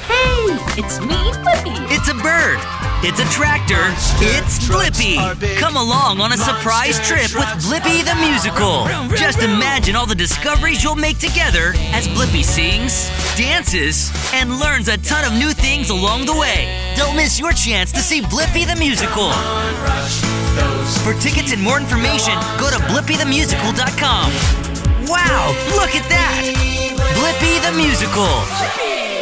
Hey, it's me, Blippi. It's a bird. It's a tractor. It's Blippi. Come along on a surprise trip with Blippi the Musical. Just imagine all the discoveries you'll make together as Blippi sings, dances, and learns a ton of new things along the way. Don't miss your chance to see Blippi the Musical. For tickets and more information, go to blippithemusical.com. Wow, look at that! Blippi the Musical.